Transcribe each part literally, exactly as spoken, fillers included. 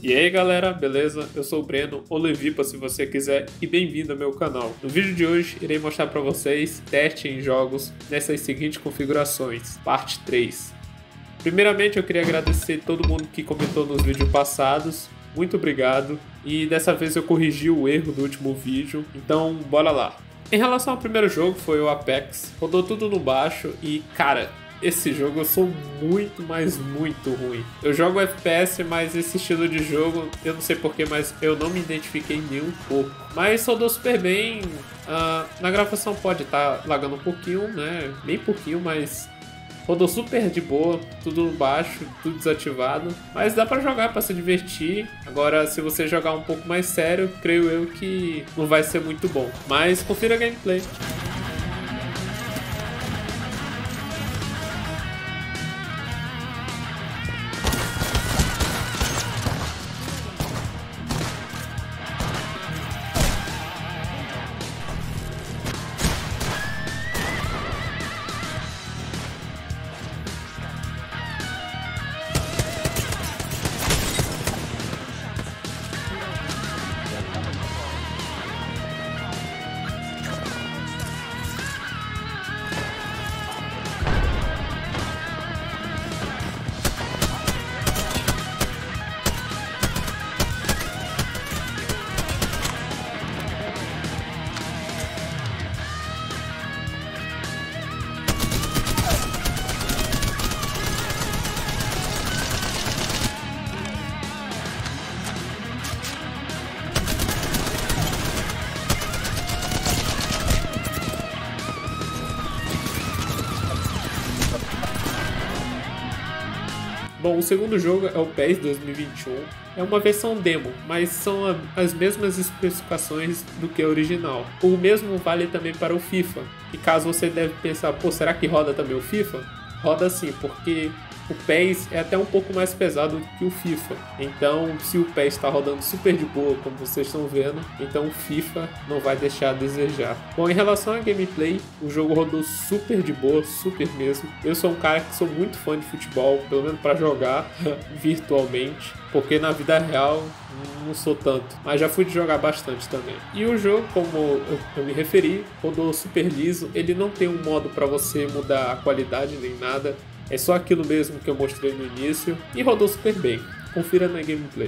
E aí galera, beleza? Eu sou o Breno, ou Levipa se você quiser, e bem-vindo ao meu canal. No vídeo de hoje, irei mostrar para vocês teste em jogos nessas seguintes configurações, parte três. Primeiramente eu queria agradecer todo mundo que comentou nos vídeos passados, muito obrigado, e dessa vez eu corrigi o erro do último vídeo, então bora lá. Em relação ao primeiro jogo, foi o Apex, rodou tudo no baixo e cara, esse jogo eu sou muito, mas muito ruim. Eu jogo F P S, mas esse estilo de jogo, eu não sei porquê, mas eu não me identifiquei nem um pouco. Mas rodou super bem, uh, na gravação pode estar tá lagando um pouquinho, né, bem pouquinho, mas rodou super de boa, tudo baixo, tudo desativado. Mas dá pra jogar, pra se divertir. Agora, se você jogar um pouco mais sério, creio eu que não vai ser muito bom. Mas confira a gameplay. Bom, o segundo jogo é o P E S dois mil e vinte e um, é uma versão demo, mas são a, as mesmas especificações do que a original. O mesmo vale também para o FIFA, e caso você deve pensar, pô, será que roda também o FIFA? Roda sim, porque o P E S é até um pouco mais pesado do que o FIFA. Então, se o P E S está rodando super de boa, como vocês estão vendo, então o FIFA não vai deixar a desejar. Bom, em relação à gameplay, o jogo rodou super de boa, super mesmo. Eu sou um cara que sou muito fã de futebol, pelo menos para jogar virtualmente, porque na vida real não sou tanto, mas já fui de jogar bastante também. E o jogo, como eu, eu me referi, rodou super liso. Ele não tem um modo para você mudar a qualidade nem nada. É só aquilo mesmo que eu mostrei no início e rodou super bem. Confira na gameplay.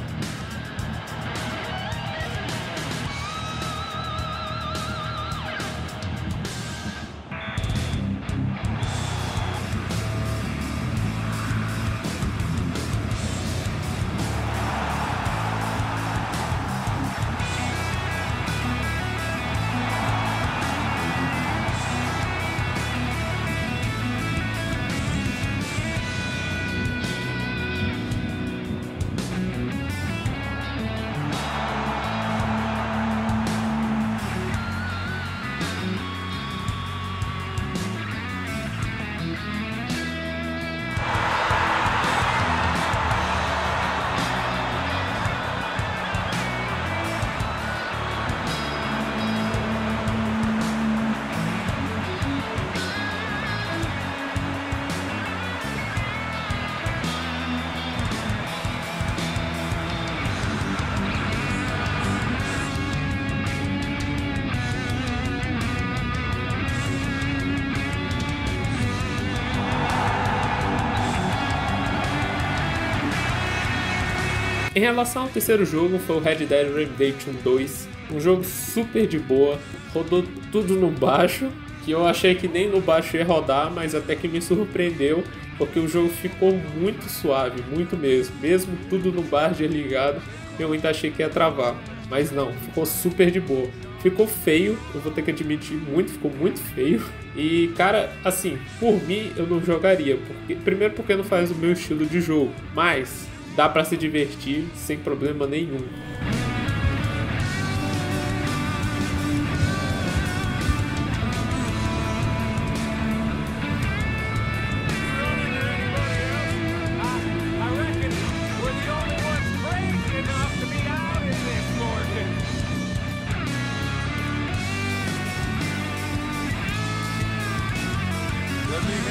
Em relação ao terceiro jogo, foi o Red Dead Redemption dois, um jogo super de boa, rodou tudo no baixo, que eu achei que nem no baixo ia rodar, mas até que me surpreendeu, porque o jogo ficou muito suave, muito mesmo, mesmo tudo no bar ligado, eu ainda achei que ia travar, mas não, ficou super de boa. Ficou feio, eu vou ter que admitir, muito, ficou muito feio. E cara, assim, por mim eu não jogaria, porque, primeiro porque não faz o meu estilo de jogo, mas dá pra se divertir sem problema nenhum.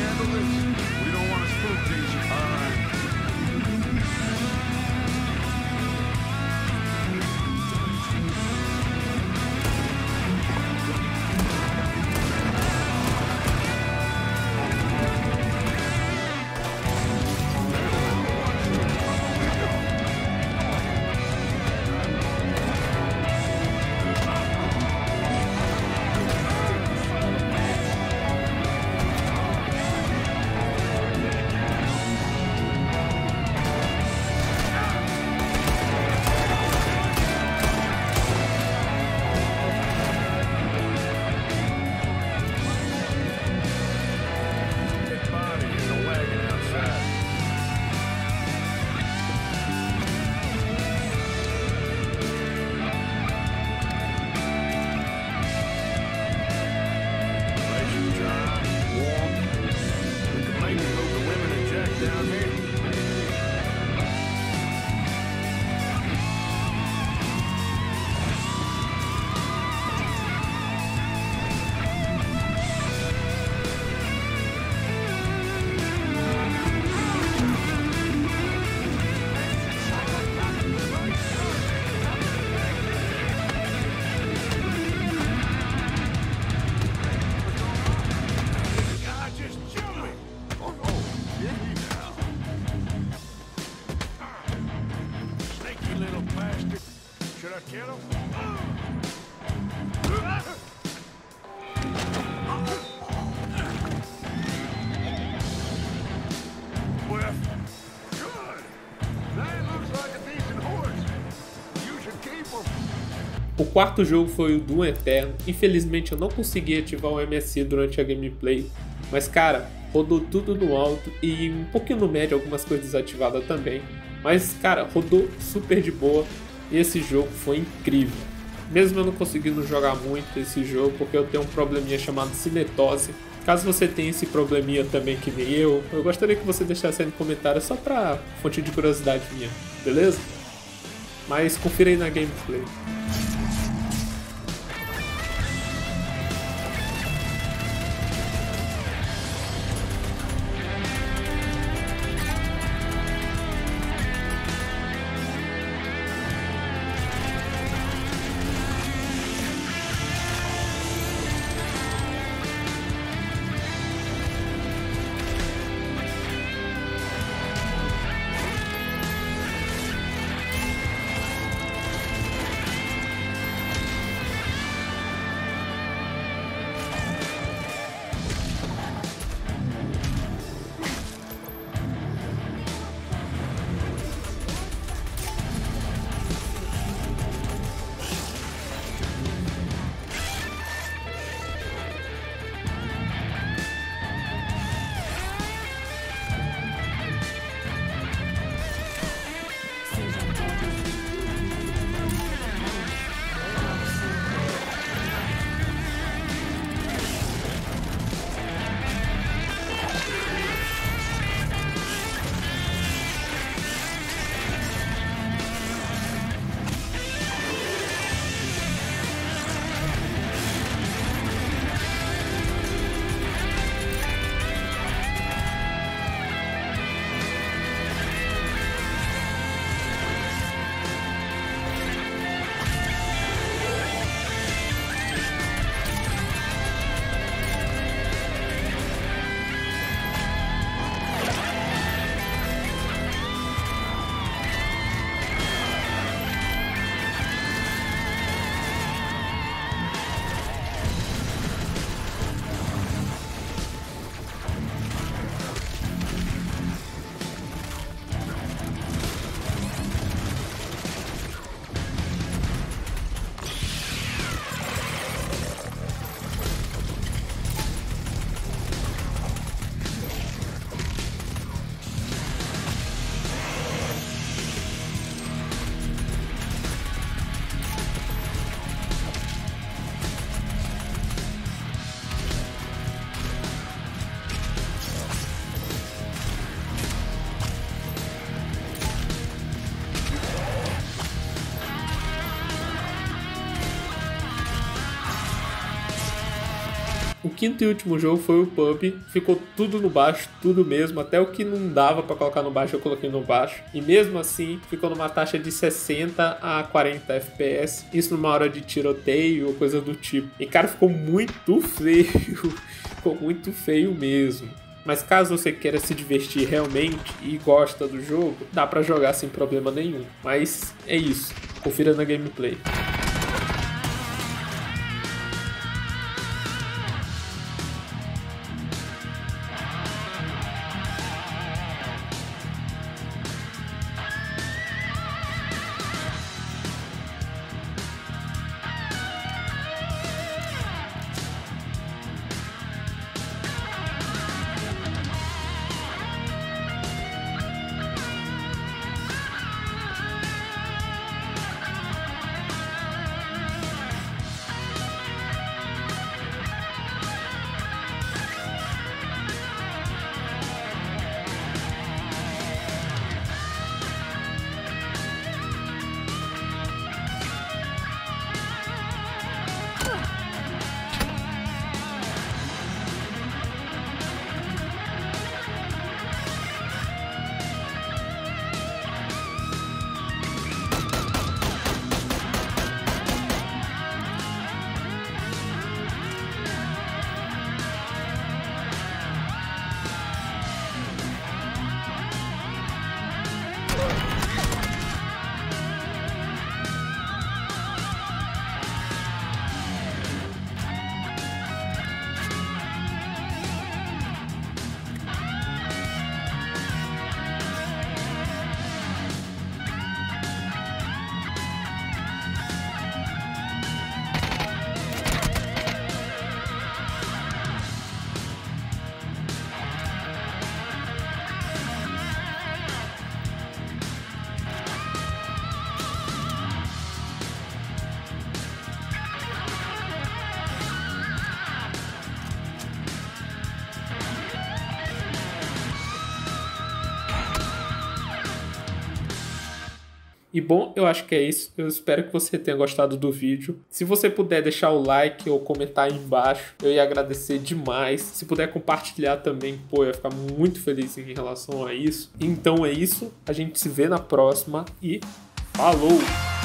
We don't want to spook these. All right. O quarto jogo foi o Doom Eternal. Infelizmente eu não consegui ativar o M S I durante a gameplay, mas cara, rodou tudo no alto e um pouquinho no médio, algumas coisas desativadas também. Mas cara, rodou super de boa e esse jogo foi incrível. Mesmo eu não conseguindo jogar muito esse jogo, porque eu tenho um probleminha chamado cinetose. Caso você tenha esse probleminha também que nem eu, eu gostaria que você deixasse aí no comentário só pra fonte de curiosidade minha, beleza? Mas confira aí na gameplay. O quinto e último jogo foi o P U B G, ficou tudo no baixo, tudo mesmo, até o que não dava pra colocar no baixo eu coloquei no baixo, e mesmo assim ficou numa taxa de sessenta a quarenta F P S, isso numa hora de tiroteio ou coisa do tipo, e cara, ficou muito feio, ficou muito feio mesmo. Mas caso você queira se divertir realmente e gosta do jogo, dá pra jogar sem problema nenhum, mas é isso, confira na gameplay. E bom, eu acho que é isso. Eu espero que você tenha gostado do vídeo. Se você puder deixar o like ou comentar aí embaixo, eu ia agradecer demais. Se puder compartilhar também, pô, eu ia ficar muito feliz em relação a isso. Então é isso. A gente se vê na próxima e falou!